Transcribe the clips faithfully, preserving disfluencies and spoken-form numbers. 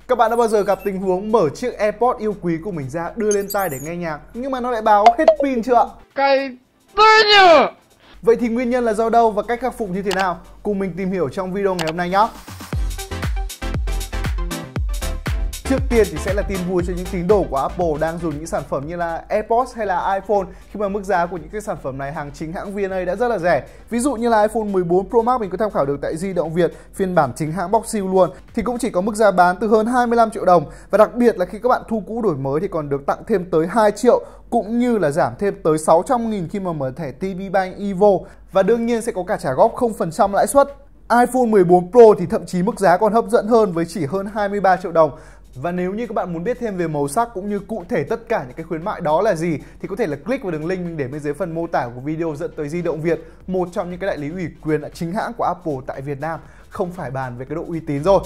Các bạn đã bao giờ gặp tình huống mở chiếc AirPods yêu quý của mình ra đưa lên tai để nghe nhạc nhưng mà nó lại báo hết pin chưa ạ? Cái tôi nhờ. Vậy thì nguyên nhân là do đâu và cách khắc phục như thế nào? Cùng mình tìm hiểu trong video ngày hôm nay nhé. Trước tiên thì sẽ là tin vui cho những tín đồ của Apple đang dùng những sản phẩm như là AirPods hay là iPhone, khi mà mức giá của những cái sản phẩm này hàng chính hãng vê en a đã rất là rẻ. Ví dụ như là iPhone mười bốn Pro Max mình có tham khảo được tại Di Động Việt, phiên bản chính hãng box seal luôn, thì cũng chỉ có mức giá bán từ hơn hai mươi lăm triệu đồng. Và đặc biệt là khi các bạn thu cũ đổi mới thì còn được tặng thêm tới hai triệu, cũng như là giảm thêm tới sáu trăm nghìn khi mà mở thẻ tê pê Bank Evo. Và đương nhiên sẽ có cả trả góp không phần trăm lãi suất. iPhone mười bốn Pro thì thậm chí mức giá còn hấp dẫn hơn với chỉ hơn hai mươi ba triệu đồng. Và nếu như các bạn muốn biết thêm về màu sắc cũng như cụ thể tất cả những cái khuyến mại đó là gì thì có thể là click vào đường link mình để bên dưới phần mô tả của video dẫn tới Di Động Việt, một trong những cái đại lý ủy quyền chính hãng của Apple tại Việt Nam, không phải bàn về cái độ uy tín rồi.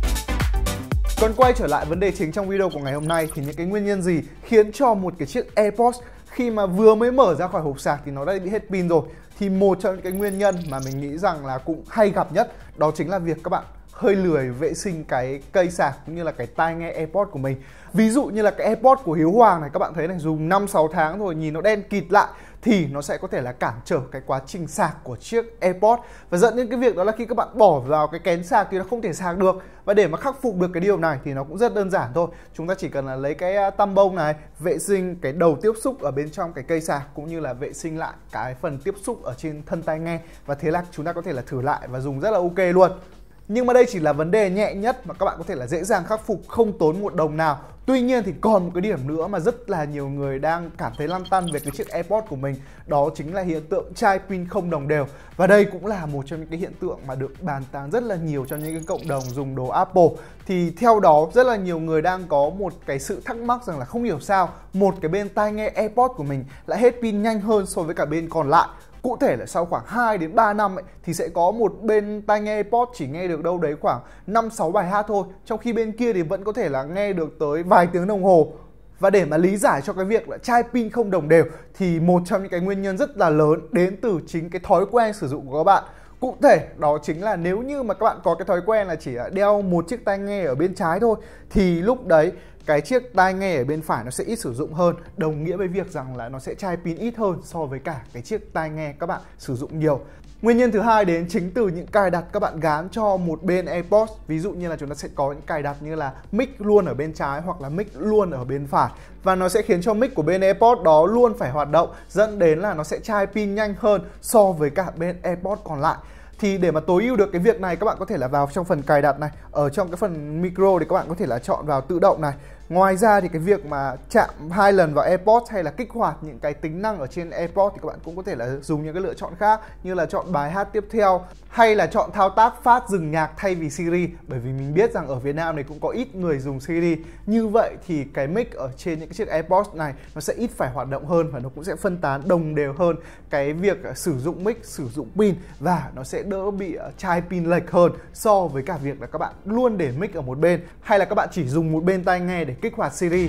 Còn quay trở lại vấn đề chính trong video của ngày hôm nay thì những cái nguyên nhân gì khiến cho một cái chiếc AirPods khi mà vừa mới mở ra khỏi hộp sạc thì nó đã bị hết pin rồi? Thì một trong những cái nguyên nhân mà mình nghĩ rằng là cũng hay gặp nhất đó chính là việc các bạn hơi lười vệ sinh cái cây sạc cũng như là cái tai nghe AirPods của mình. Ví dụ như là cái AirPods của Hiếu Hoàng này, các bạn thấy này, dùng năm sáu tháng rồi nhìn nó đen kịt lại thì nó sẽ có thể là cản trở cái quá trình sạc của chiếc AirPods, và dẫn đến cái việc đó là khi các bạn bỏ vào cái kén sạc thì nó không thể sạc được. Và để mà khắc phục được cái điều này thì nó cũng rất đơn giản thôi. Chúng ta chỉ cần là lấy cái tăm bông này, vệ sinh cái đầu tiếp xúc ở bên trong cái cây sạc cũng như là vệ sinh lại cái phần tiếp xúc ở trên thân tai nghe, và thế là chúng ta có thể là thử lại và dùng rất là ok luôn. Nhưng mà đây chỉ là vấn đề nhẹ nhất mà các bạn có thể là dễ dàng khắc phục, không tốn một đồng nào. Tuy nhiên thì còn một cái điểm nữa mà rất là nhiều người đang cảm thấy lăn tăn về cái chiếc AirPods của mình, đó chính là hiện tượng chai pin không đồng đều. Và đây cũng là một trong những cái hiện tượng mà được bàn tán rất là nhiều trong những cái cộng đồng dùng đồ Apple. Thì theo đó rất là nhiều người đang có một cái sự thắc mắc rằng là không hiểu sao một cái bên tai nghe AirPods của mình lại hết pin nhanh hơn so với cả bên còn lại. Cụ thể là sau khoảng hai đến ba năm ấy, thì sẽ có một bên tai nghe AirPods chỉ nghe được đâu đấy khoảng năm sáu bài hát thôi, trong khi bên kia thì vẫn có thể là nghe được tới vài tiếng đồng hồ. Và để mà lý giải cho cái việc là chai pin không đồng đều thì một trong những cái nguyên nhân rất là lớn đến từ chính cái thói quen sử dụng của các bạn. Cụ thể đó chính là nếu như mà các bạn có cái thói quen là chỉ đeo một chiếc tai nghe ở bên trái thôi thì lúc đấy cái chiếc tai nghe ở bên phải nó sẽ ít sử dụng hơn, đồng nghĩa với việc rằng là nó sẽ chai pin ít hơn so với cả cái chiếc tai nghe các bạn sử dụng nhiều. Nguyên nhân thứ hai đến chính từ những cài đặt các bạn gán cho một bên AirPods. Ví dụ như là chúng ta sẽ có những cài đặt như là mic luôn ở bên trái hoặc là mic luôn ở bên phải, và nó sẽ khiến cho mic của bên AirPods đó luôn phải hoạt động, dẫn đến là nó sẽ chai pin nhanh hơn so với cả bên AirPods còn lại. Thì để mà tối ưu được cái việc này, các bạn có thể là vào trong phần cài đặt này, ở trong cái phần micro thì các bạn có thể là chọn vào tự động này. Ngoài ra thì cái việc mà chạm hai lần vào AirPods hay là kích hoạt những cái tính năng ở trên AirPods thì các bạn cũng có thể là dùng những cái lựa chọn khác, như là chọn bài hát tiếp theo hay là chọn thao tác phát dừng nhạc thay vì Siri. Bởi vì mình biết rằng ở Việt Nam này cũng có ít người dùng Siri. Như vậy thì cái mic ở trên những cái chiếc AirPods này nó sẽ ít phải hoạt động hơn, và nó cũng sẽ phân tán đồng đều hơn cái việc sử dụng mic, sử dụng pin, và nó sẽ đỡ bị chai pin lệch hơn so với cả việc là các bạn luôn để mic ở một bên hay là các bạn chỉ dùng một bên tai nghe để kích hoạt Siri.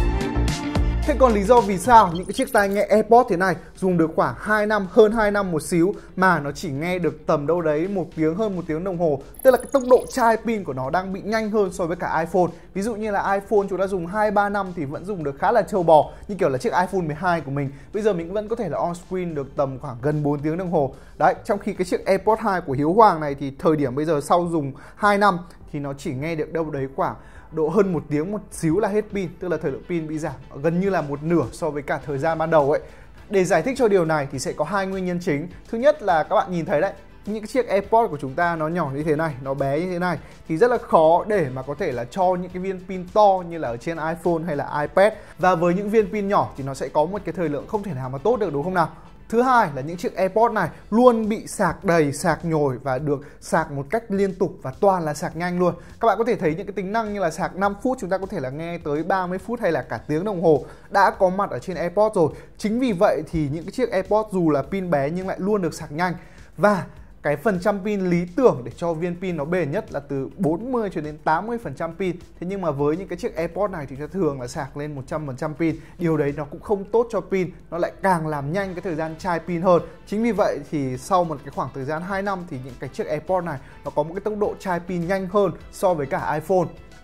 Thế còn lý do vì sao những cái chiếc tai nghe AirPods thế này dùng được khoảng hai năm, hơn hai năm một xíu mà nó chỉ nghe được tầm đâu đấy một tiếng, hơn một tiếng đồng hồ, tức là cái tốc độ chai pin của nó đang bị nhanh hơn so với cả iPhone. Ví dụ như là iPhone chúng ta dùng hai ba năm thì vẫn dùng được khá là trâu bò, như kiểu là chiếc iPhone mười hai của mình. Bây giờ mình vẫn có thể là on screen được tầm khoảng gần bốn tiếng đồng hồ. Đấy, trong khi cái chiếc AirPods hai của Hiếu Hoàng này thì thời điểm bây giờ sau dùng hai năm thì nó chỉ nghe được đâu đấy khoảng độ hơn một tiếng một xíu là hết pin, tức là thời lượng pin bị giảm gần như là một nửa so với cả thời gian ban đầu ấy. Để giải thích cho điều này thì sẽ có hai nguyên nhân chính. Thứ nhất là các bạn nhìn thấy đấy, những cái chiếc AirPods của chúng ta nó nhỏ như thế này, nó bé như thế này thì rất là khó để mà có thể là cho những cái viên pin to như là ở trên iPhone hay là iPad. Và với những viên pin nhỏ thì nó sẽ có một cái thời lượng không thể nào mà tốt được, đúng không nào? Thứ hai là những chiếc AirPods này luôn bị sạc đầy, sạc nhồi và được sạc một cách liên tục và toàn là sạc nhanh luôn. Các bạn có thể thấy những cái tính năng như là sạc năm phút chúng ta có thể là nghe tới ba mươi phút hay là cả tiếng đồng hồ đã có mặt ở trên AirPods rồi. Chính vì vậy thì những cái chiếc AirPods dù là pin bé nhưng lại luôn được sạc nhanh. Và cái phần trăm pin lý tưởng để cho viên pin nó bền nhất là từ bốn mươi cho đến tám mươi phần trăm pin. Thế nhưng mà với những cái chiếc AirPods này thì thường là sạc lên một trăm phần trăm pin. Điều đấy nó cũng không tốt cho pin, nó lại càng làm nhanh cái thời gian chai pin hơn. Chính vì vậy thì sau một cái khoảng thời gian hai năm thì những cái chiếc AirPods này nó có một cái tốc độ chai pin nhanh hơn so với cả iPhone.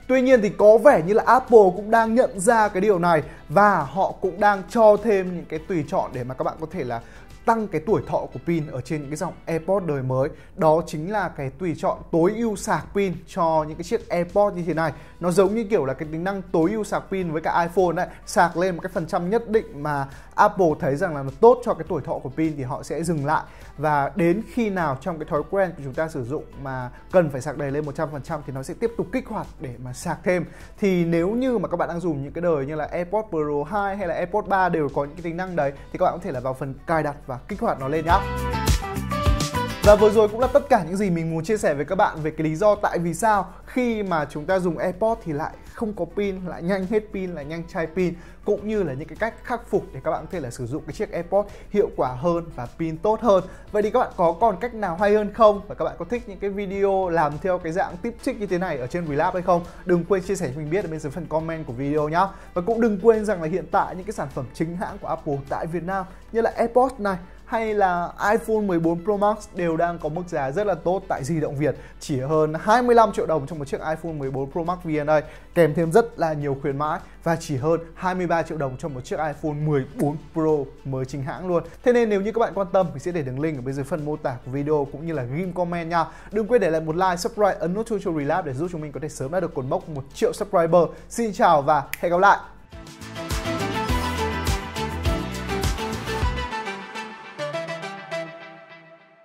Tuy nhiên thì có vẻ như là Apple cũng đang nhận ra cái điều này và họ cũng đang cho thêm những cái tùy chọn để mà các bạn có thể là tăng cái tuổi thọ của pin ở trên những cái dòng AirPods đời mới. Đó chính là cái tùy chọn tối ưu sạc pin cho những cái chiếc AirPods như thế này. Nó giống như kiểu là cái tính năng tối ưu sạc pin với cả iPhone đấy, sạc lên một cái phần trăm nhất định mà Apple thấy rằng là nó tốt cho cái tuổi thọ của pin thì họ sẽ dừng lại. Và đến khi nào trong cái thói quen của chúng ta sử dụng mà cần phải sạc đầy lên một trăm phần trăm thì nó sẽ tiếp tục kích hoạt để mà sạc thêm. Thì nếu như mà các bạn đang dùng những cái đời như là AirPods Pro hai hay là AirPods ba đều có những cái tính năng đấy thì các bạn có thể là vào phần cài đặt và kích hoạt nó lên nhá. Và vừa rồi cũng là tất cả những gì mình muốn chia sẻ với các bạn về cái lý do tại vì sao khi mà chúng ta dùng AirPods thì lại không có pin, lại nhanh hết pin, lại nhanh chai pin, cũng như là những cái cách khắc phục để các bạn có thể là sử dụng cái chiếc AirPods hiệu quả hơn và pin tốt hơn. Vậy thì các bạn có còn cách nào hay hơn không? Và các bạn có thích những cái video làm theo cái dạng tip trick như thế này ở trên Relab hay không? Đừng quên chia sẻ cho mình biết ở bên dưới phần comment của video nhá. Và cũng đừng quên rằng là hiện tại những cái sản phẩm chính hãng của Apple tại Việt Nam như là AirPods này hay là iPhone mười bốn Pro Max đều đang có mức giá rất là tốt tại Di động Việt, chỉ hơn hai mươi lăm triệu đồng trong một chiếc iPhone mười bốn Pro Max vê en a, kèm thêm rất là nhiều khuyến mãi, và chỉ hơn hai mươi ba triệu đồng trong một chiếc iPhone mười bốn Pro mới chính hãng luôn. Thế nên nếu như các bạn quan tâm, mình sẽ để đường link ở bên dưới phần mô tả của video cũng như là ghim comment nha. Đừng quên để lại một like, subscribe, ấn nút chuông cho Relab để giúp chúng mình có thể sớm đạt được cột mốc một triệu subscriber. Xin chào và hẹn gặp lại.